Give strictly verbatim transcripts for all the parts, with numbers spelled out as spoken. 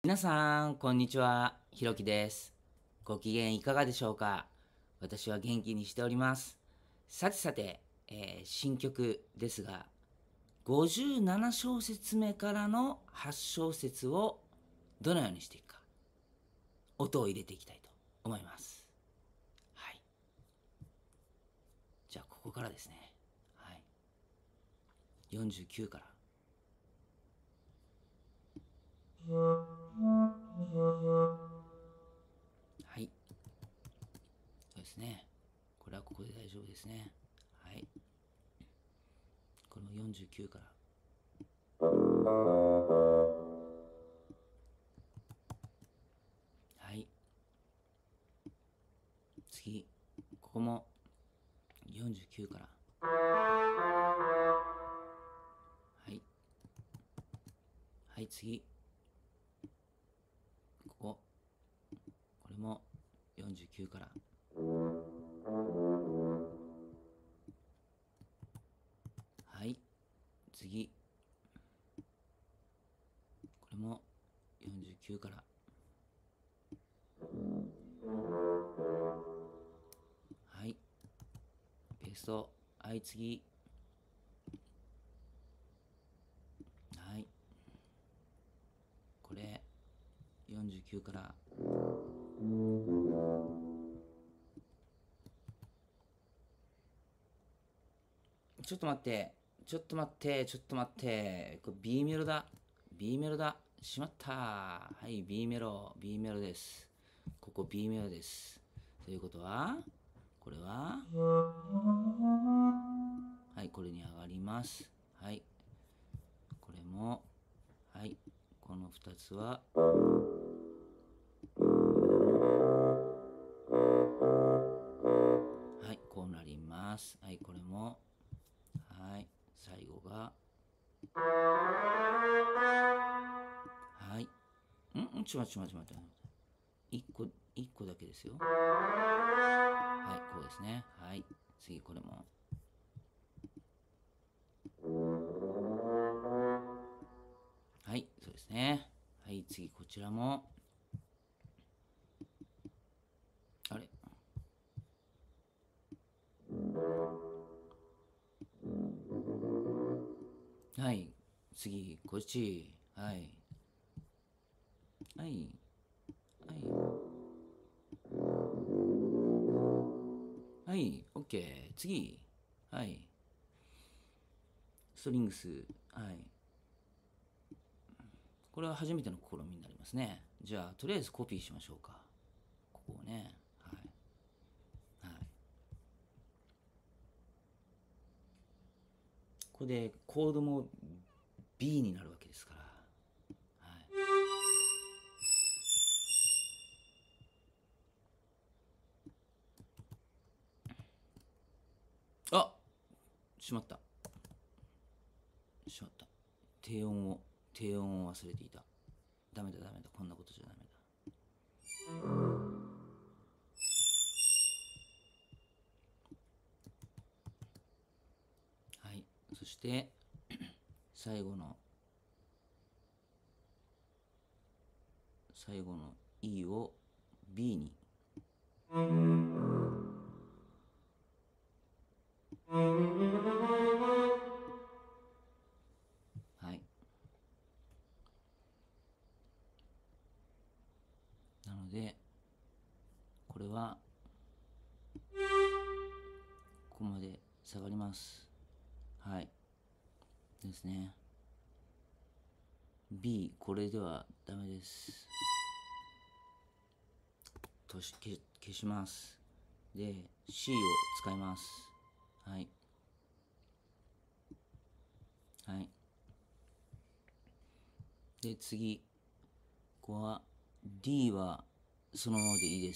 皆さん、こんにちは。ひろきです。ご機嫌いかがでしょうか？私は元気にしております。さてさて、えー新曲ですが、ごじゅうなな小節目からのはち小節をどのようにしていくか、音を入れていきたいと思います。はい。じゃあ、ここからですね。はい。よんじゅうきゅうから。はい。そうですね。これはここで大丈夫ですね。はい。これもよんじゅうきゅうから。はい。次。ここもよんじゅうきゅうから。はい。はい、次。ここ。これもよんじゅうきゅうから。はい。次。これもよんじゅうきゅうから。はい。ペースト。はい、次。はい。これ、よんじゅうきゅうから。ちょっと待って。ちょっと待って。ちょっと待って。これ B メロだ。B メロだ。しまった。はい、B メロ。B メロです。ここ B メロです。ということは、これは、はい、これに上がります。はい。これも、はい。このふたつは、はい、こうなります。はい、これも、はい。最後が、はい。んんちょっと待って、ちょっと待って、待って。一個、一個だけですよ。はい、こうですね。はい。次、これも。はい、そうですね。はい、次、こちらも。あれ、はい。次、こっち。はい。はい。はい。はい。オッケー。次。はい。ストリングス。はい。これは初めての試みになりますね。じゃあ、とりあえずコピーしましょうか。ここをね。はい。はい。これでコードも B になるわけですから。はい。あ、しまった。しまった。低音を、低音を忘れていた。ダメだダメだ。こんなことじゃダメだ。はい。そして、最後の、最後の E を B に。はい。なので、これは、ここまで下がります。はい。ですね。B、これではダメです。とし消消します。で、C を使います。はい。はい。で、次。ここは D はそのままでいいです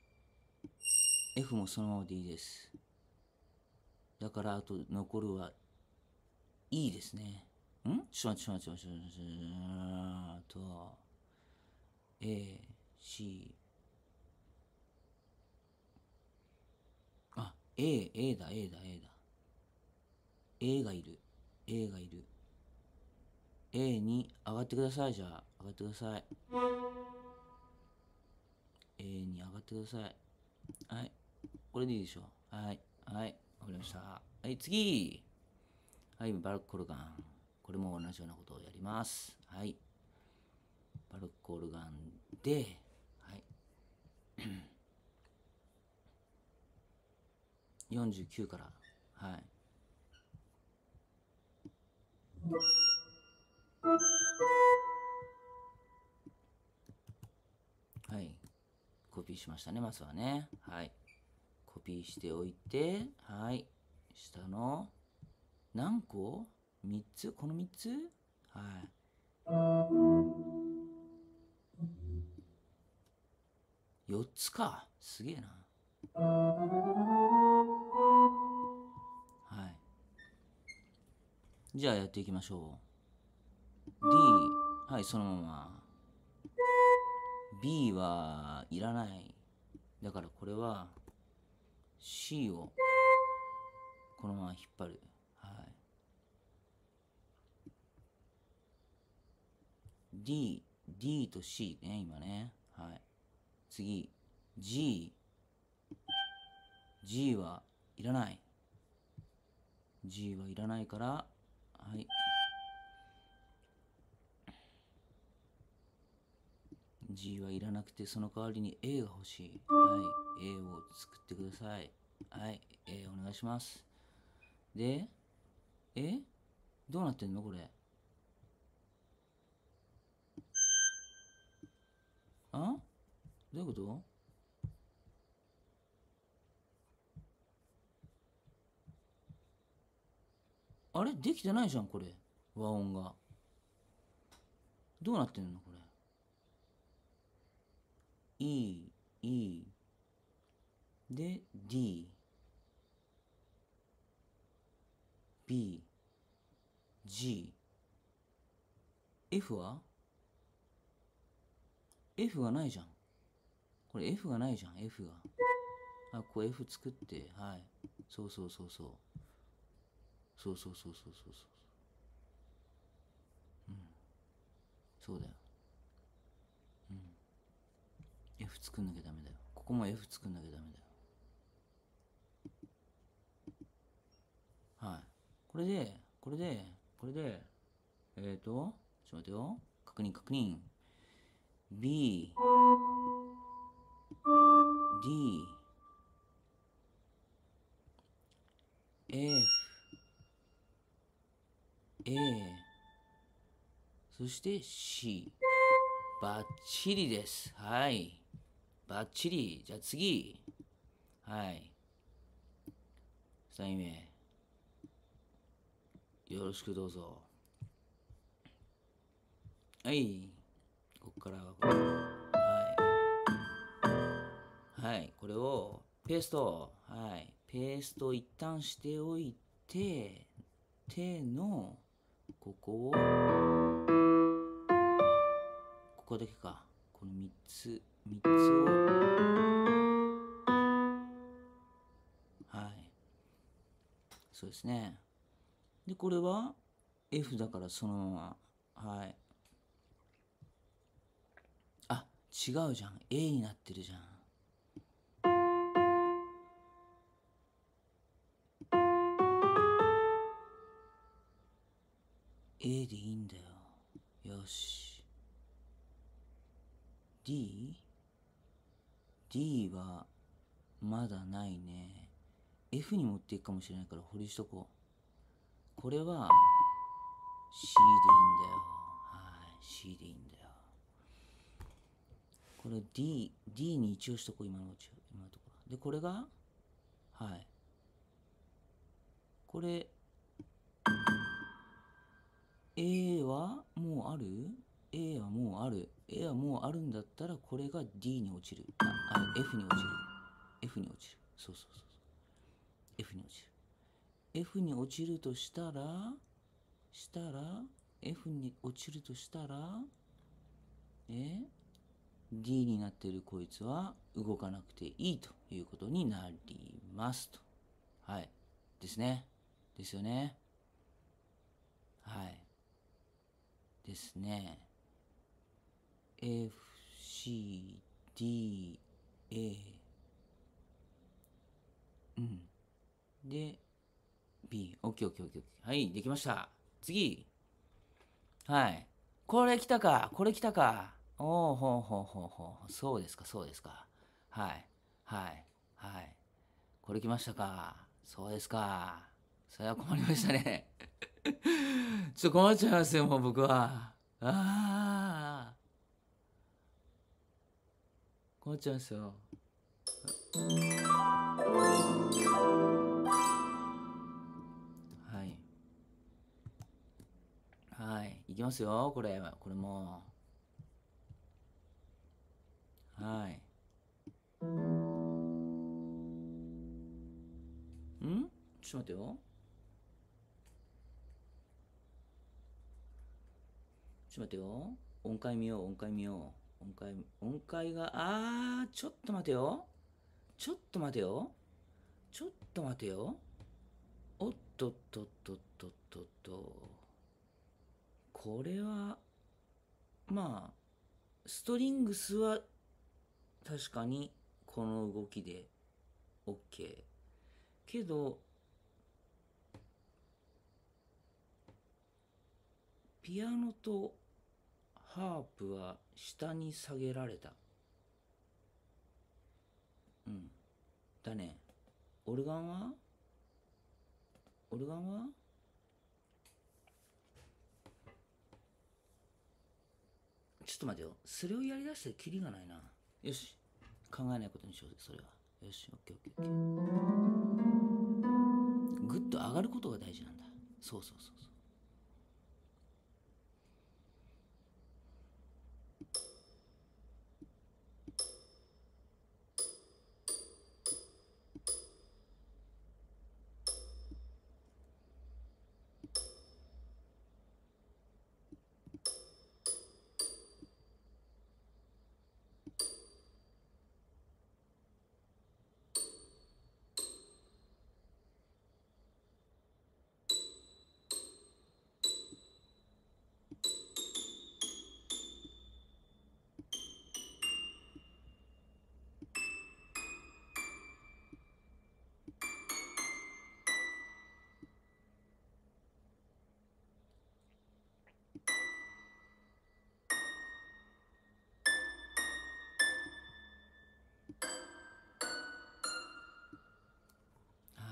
。F もそのままでいいです。だから、あと残るは E ですね。んちょっと待って、ちょっと待って、ちょっと待って、ちょっと待って、あと、A、C、あ、A、A だ、A だ、A だ。A がいる。A がいる。 A に上がってください。じゃあ、上がってください。A に上がってください。はい。これでいいでしょう。はい。はい。わかりました。はい、次。はい、バルクコルガン。これも同じようなことをやります。はい。バルクコルガンで、はい。よんじゅうきゅうから、はい。はい。コピーしましたね、まずはね。はい。コピーしておいて、はい。下の、何個 ?みっ つこのみっつはい。よっつか。すげえな。はい。じゃあやっていきましょう。D、はい、そのまま。B はいらない。だからこれは C をこのまま引っ張る。はい。D、D と C ね、今ね。はい。次、G。G はいらない。G はいらないから、はい。G はいらなくて、その代わりに A が欲しい。はい。A を作ってください。はい。A お願いします。で、えどうなってんのこれ。あどういうこと？あれできてないじゃん、これ。和音が。どうなってんのこれ。E、E、で、D、B、G、F は ?F がないじゃん。これ F がないじゃん、F が。あ、こう F 作って、はい。そうそうそうそう。そうそうそうそうそうそう。うん。そうだよ。うん。F 作んなきゃダメだよ。ここも F 作んなきゃダメだよ。はい。これで、これで、これで、えっ、ー、と、ちょっと待ってよ。確認確認。B、D、F、A、そして C。バッチリです。はい。バッチリ。じゃあ次。はい。さんいめ。よろしくどうぞ。はい。ここからはこれ。はい。はい。これをペースト。はい。ペースト一旦しておいて、手のここを、ここだけか。このみっつ、みっつを、はい。そうですね。で、これは F だからそのまま。はい。あ、違うじゃん。A になってるじゃん。A でいいんだよ。よし。D?D D はまだないね。F に持っていくかもしれないから保留しとこう。これは C でいいんだよ。はい、C でいいんだよ。これ D、D に一応しとこう、今のうち、今のところ。で、これが、はい。これ、A はもうある？ A はもうある。A はもうあるんだったら、これが D に落ちる。あ、あ F に落ちる。F に落ちる。そうそうそうそう。F に落ちる。F に落ちるとしたら、したら、F に落ちるとしたら、え D になっているこいつは動かなくていいということになりますと。はい。ですね。ですよね。はい。 ですね。F、C、D、A。うん。で、B。オッケーオッケーオッケーオッケー。はい、できました。次。はい。これ来たか。これ来たか。おお、ほうほうほうほう。そうですか、そうですか。はい。はい。はい。これ来ましたか。そうですか。それは困りましたね。ちょっと困っちゃいますよ、もう僕は。ああ、困っちゃいますよ。はい。はい。いきますよ、これ。これも。はい。んちょっと待ってよ。ちょっと待ってよ。音階見よう、音階見よう。音階、音階が、あー、ちょっと待てよ。ちょっと待てよ。ちょっと待てよ。おっとっとっとっとっとっと。これは、まあ、ストリングスは確かにこの動きで OK。けど、ピアノとハープは下に下げられた。うん。だね。オルガンはオルガンはちょっと待てよ。それをやりだしてキリがないな。よし。考えないことにしよう、それは。よし、オッケーオッケーオッケー。ぐっと上がることが大事なんだ。そうそうそうそう。はい。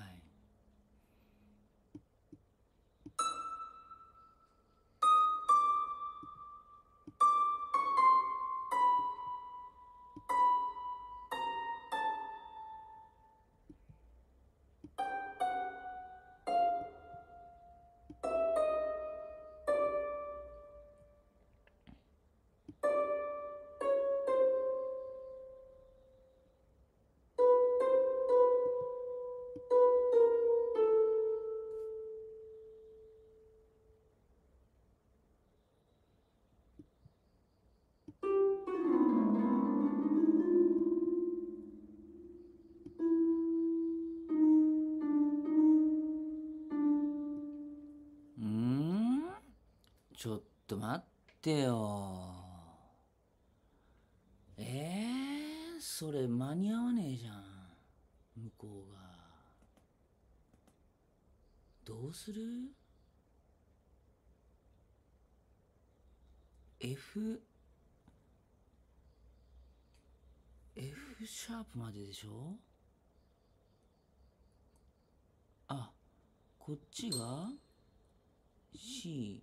うーんちょっと待ってよ。えー、それ間に合わねえじゃん。向こうが。どうする？ F、F シャープまででしょ？あ、こっちが C。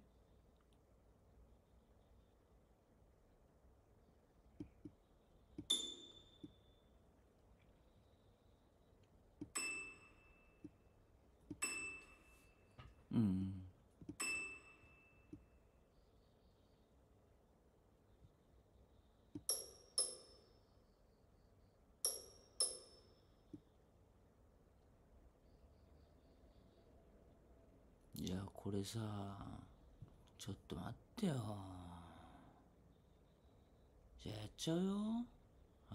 うん。じゃあこれさ、ちょっと待ってよ。じゃあやっちゃうよ。はい。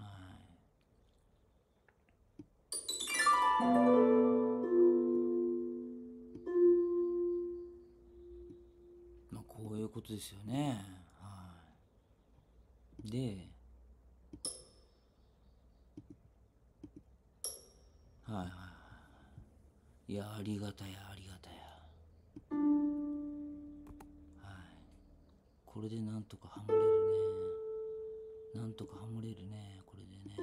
まあこういうことことですよね。はい。で、はいはいはい。いや、ありがたや、ありがたや。はい。これでなんとかハモれるね。なんとかハモれるね、これでね。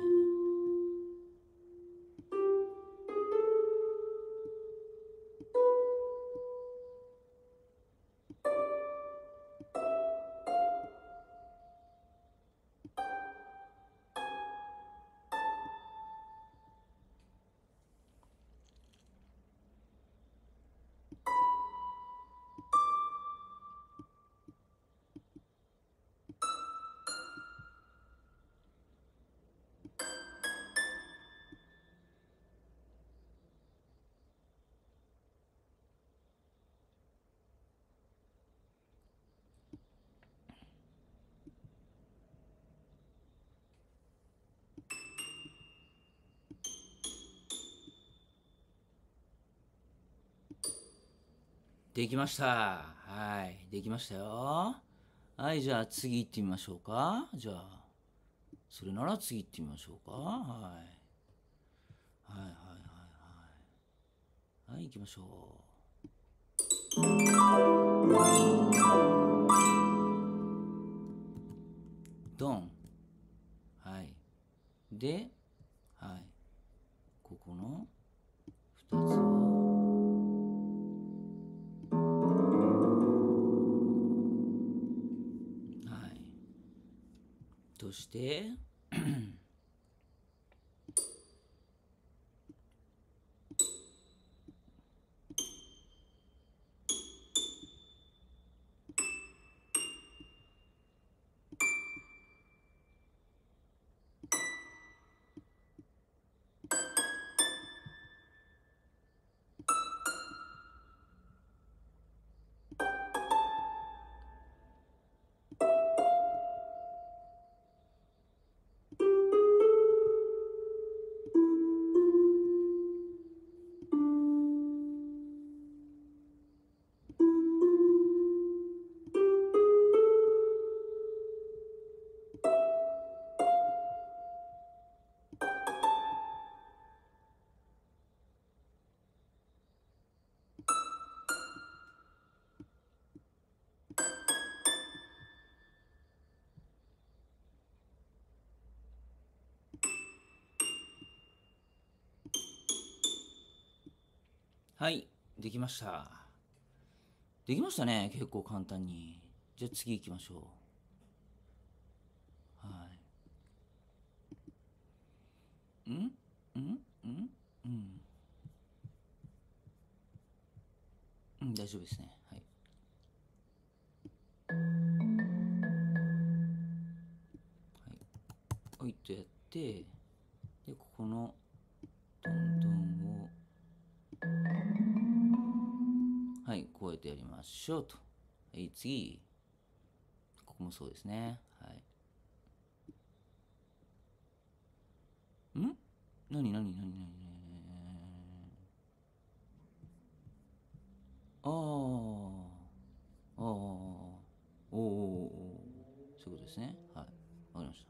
できました。はい。できましたよ。はい、じゃあ次行ってみましょうか。じゃあ、それなら次行ってみましょうか。はい。はいはいはいはい。はい、行きましょう。ドン。はい。で、はい。ここのふたつを、はい。として、はい。できました。できましたね。結構簡単に。じゃあ次行きましょう。はい。んんんうんうん、大丈夫ですね。はい。はい。おいとやって、で、ここのトントンを、はい、こうやってやりましょうと。はい、次。ここもそうですね。はい。んなになになになになにあー。あー。おーおーおー、そういうことですね。はい。わかりました。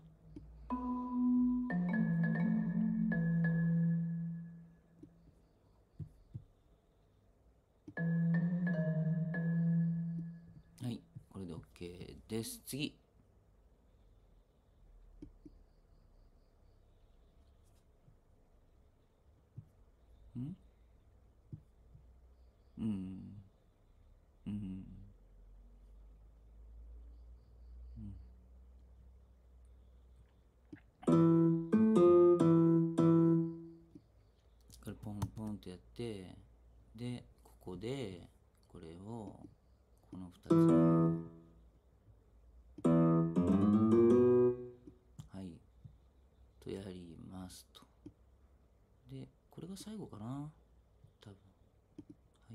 はい。これで OK です。次。んうん。うん。これポンポンってやって、で、ここで、これを、このふたつを、はい、とやりますと。で、これが最後かな多分。はい。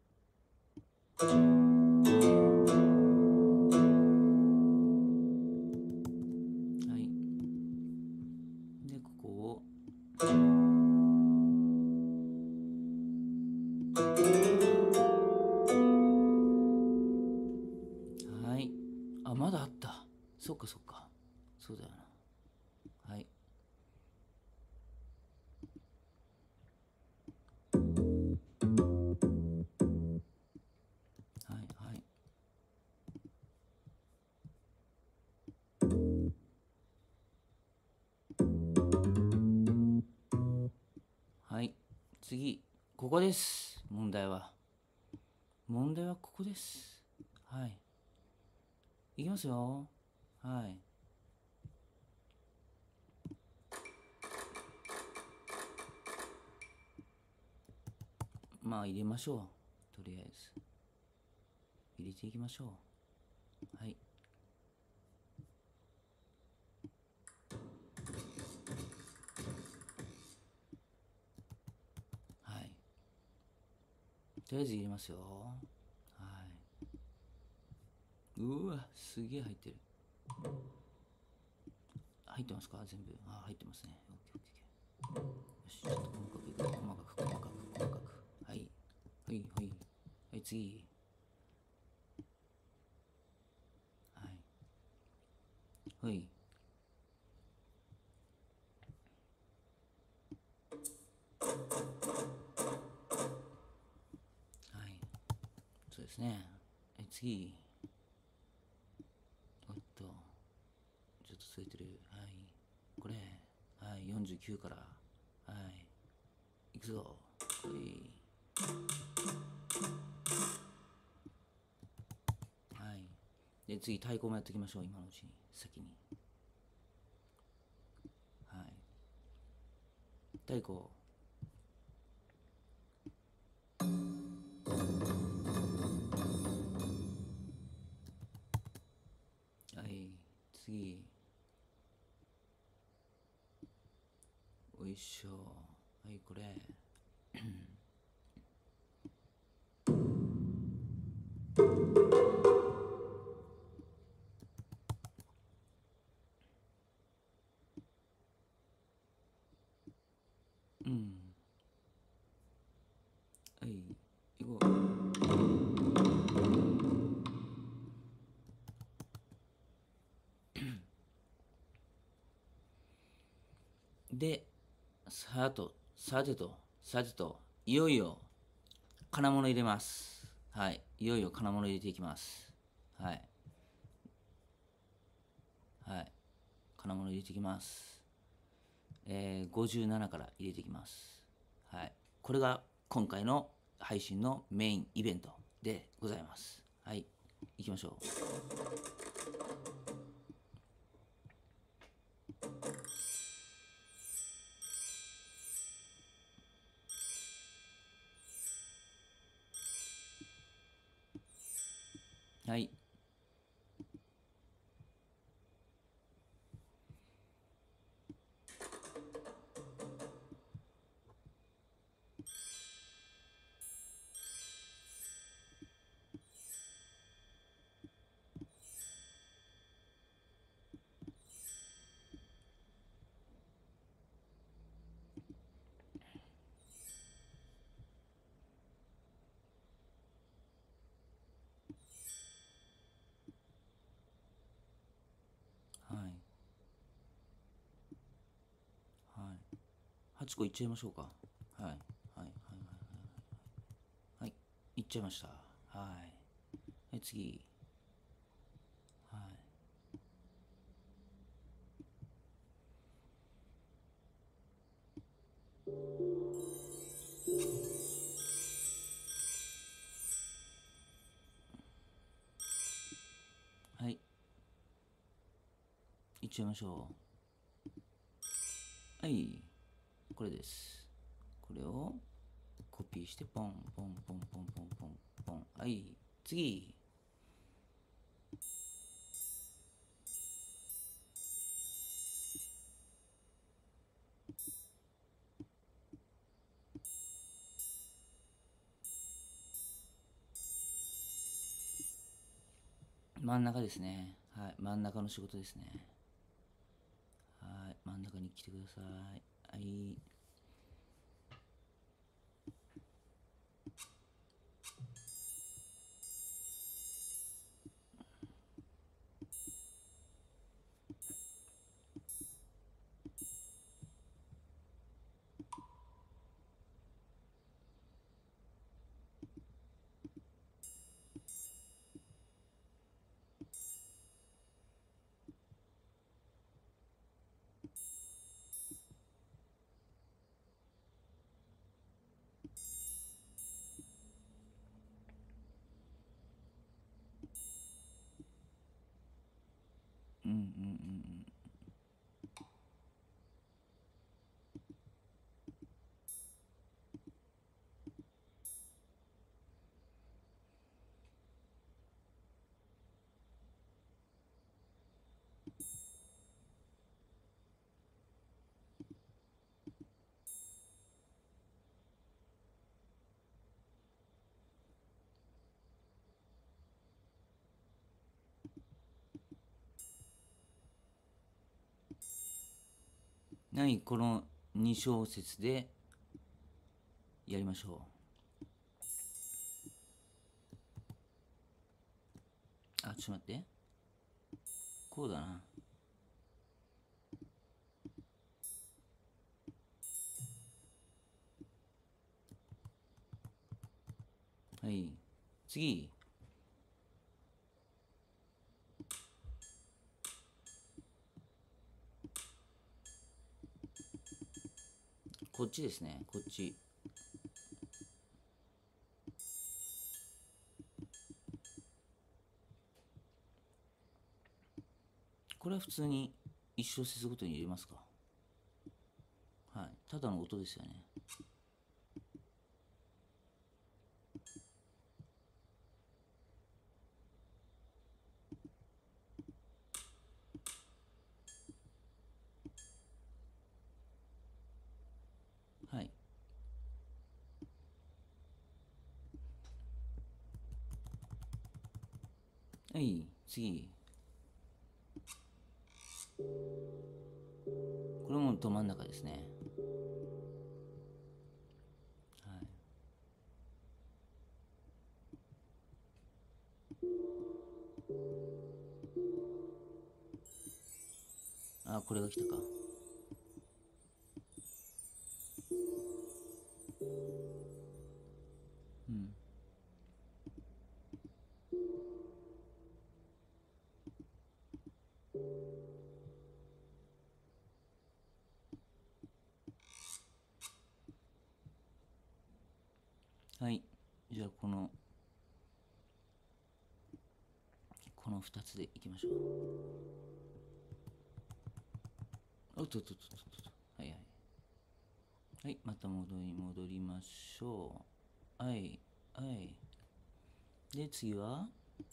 はい。で、ここを、は次、ここです。問題は。問題はここです。はい。いきますよ。はい。まあ入れましょう。とりあえず。入れていきましょう。はい。はい。とりあえず入れますよ。はい。うわ、すげえ入ってる。入ってますか全部。あ、入ってますね。オッケーオッケーオッケー。よし、ちょっと細かくいく。細かく、細かく、細かく。はい。はい、はい。はい、次。はい。はい。はい。そうですね。はい、次。おっと。ちょっとついてる。はい。これ。はい。よんじゅうきゅうから。はい。いくぞ。はい。はい。で、次、太鼓もやっておきましょう。今のうちに。先に。はい。太鼓。はい。次。おいしょ。はい、これ。うん。はい。行こう。で、さと、さてと、さてと、いよいよ、金物入れます。はい。いよいよ金物入れていきます。はい。はい。金物入れていきます。えー、ごじゅうななから入れていきます。はい。これが今回の配信のメインイベントでございます。はい。行きましょう。はい。はい。はい。はちこいっちゃいましょうか。はい。はい。はい。はい。はい。いっちゃいました。はい。はい、次。はい。はい。いっちゃいましょう。はい。これです。これをコピーしてポンポンポンポンポンポンポン。はい。次。真ん中ですね。はい。真ん中の仕事ですね。はい。真ん中に来てください。はい。 うんうん何このに小節でやりましょう。あ、ちょっと待って。こうだな。はい。次。こっちですね。こっち。これは普通に一小節ごとに入れますか？はい。ただの音ですよね。はい。はい。次。これもど真ん中ですね。はい。あ、これが来たか。うん。はい。じゃあこの、このふたつでいきましょう。おっとっとっとっとっと。はいはい。はい。また戻り、戻りましょう。はい。はい。で、次は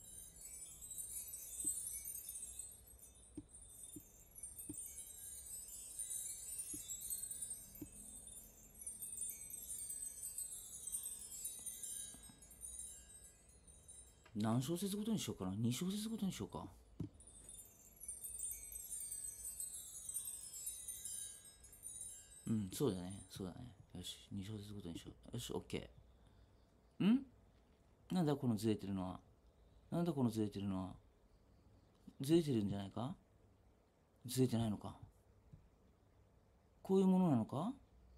何小節ごとにしようかな。に小節ごとにしようか。うん、そうだね。そうだね。よし。に小節ごとにしよう。よし、オッケー。んなんだこのずれてるのは。なんだこのずれてるのは。ずれてるんじゃないか？ずれてないのか？こういうものなのか？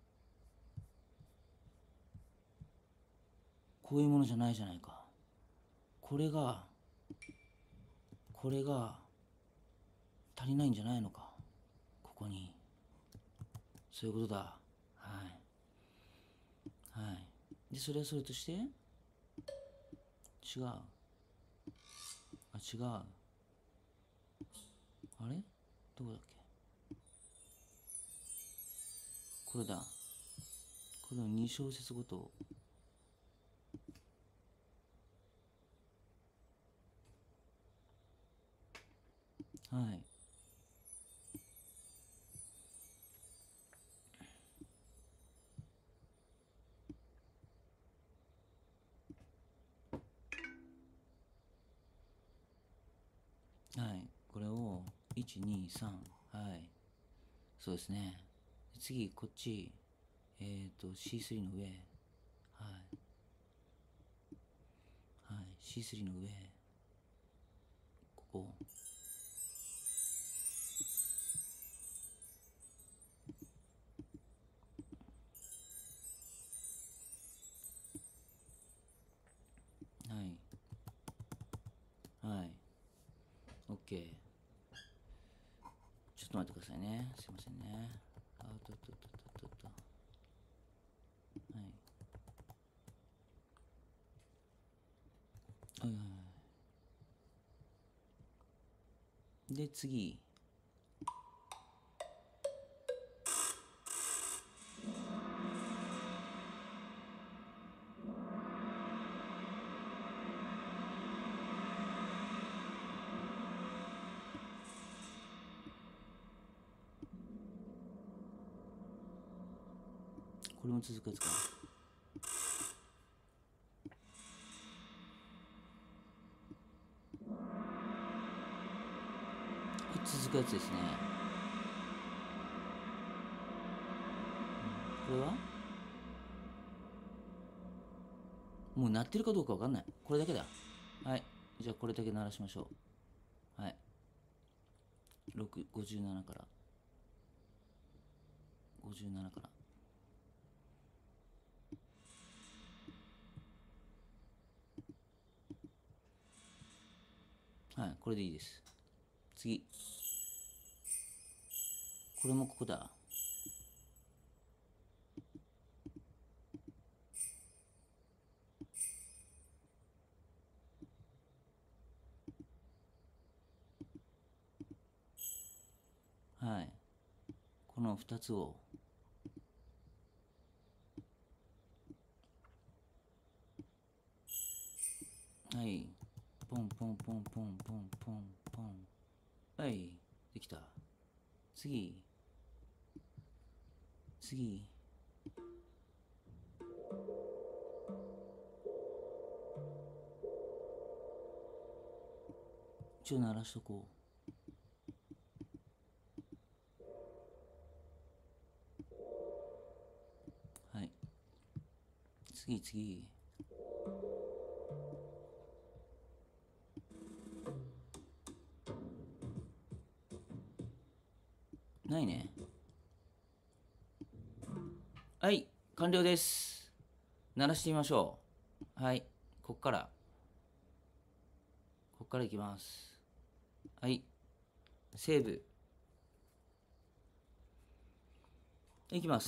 こういうものじゃないじゃないか。これが、これが足りないんじゃないのか。ここに。そういうことだ。はい。はい。で、それはそれとして、違う。あ、違う。あれどこだっけ？これだ。これをに小節ごと。はい。はい。これを、いち、に、さん。はい。そうですね。次、こっち。えっ、ー、と、シースリー の上。はい。はい。シースリー の上。ここ。はい。はい。OK。ちょっと待ってくださいね。すいませんね。あっとっとっとっとっとっと。はい。はいはいはい。 で、次。これも続くやつか。これ続くやつですね。これはもう鳴ってるかどうかわかんない。これだけだ。はい。じゃあこれだけ鳴らしましょう。はい。ろく、ごじゅうななから。ごじゅうななから。はい。これでいいです。次。これもここだ。はい。このふたつをはい。ポンポンポンポンポンポンポン。はい。できた。次。次。一応鳴らしとこう。はい。次次。ないね。はい。完了です。鳴らしてみましょう。はい。こっから。こっからいきます。はい。セーブ。いきます。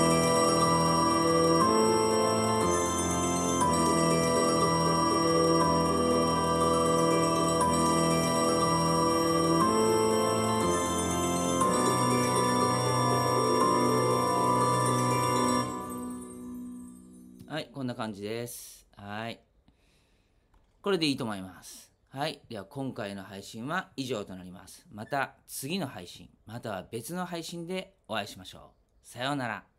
はい、こんな感じです。はい。これでいいと思います。はい。では今回の配信は以上となります。また次の配信、または別の配信でお会いしましょう。さようなら。